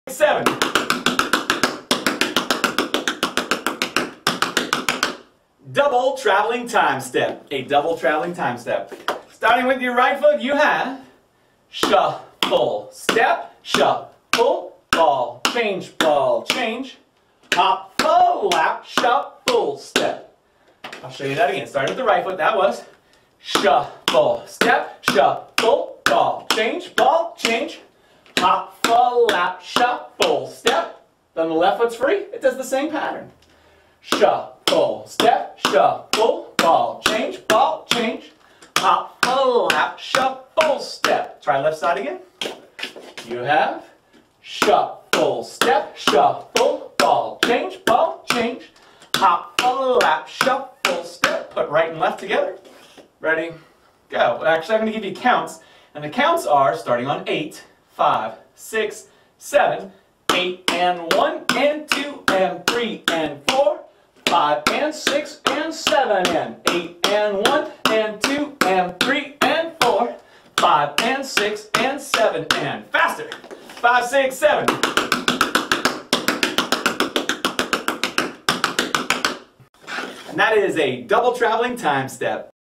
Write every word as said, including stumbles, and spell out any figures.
seven. Double traveling time step. A double traveling time step. Starting with your right foot, you have shuffle, step, shuffle, ball, change, ball, change, hop, full lap, shuffle, step. I'll show you that again. Starting with the right foot, that was shuffle, step, shuffle, ball, change, ball, change, hop, full lap, shuffle, step. Then the left foot's free. It does the same pattern. Shuffle, step, shuffle, ball, change, ball, change, hop, full lap, shuffle, step. Try left side again. You have shuffle, step, shuffle, ball, change, ball, change, hop, full lap, shuffle, step. Put right and left together. Ready? Go. Actually, I'm going to give you counts. And the counts are starting on eight, five, six, seven, eight, and one, and two, and three, and four, five, and six, and seven, and eight, and one, and two, and three, and four, five, and six, and seven, and faster. Five, six, seven. And that is a double traveling time step.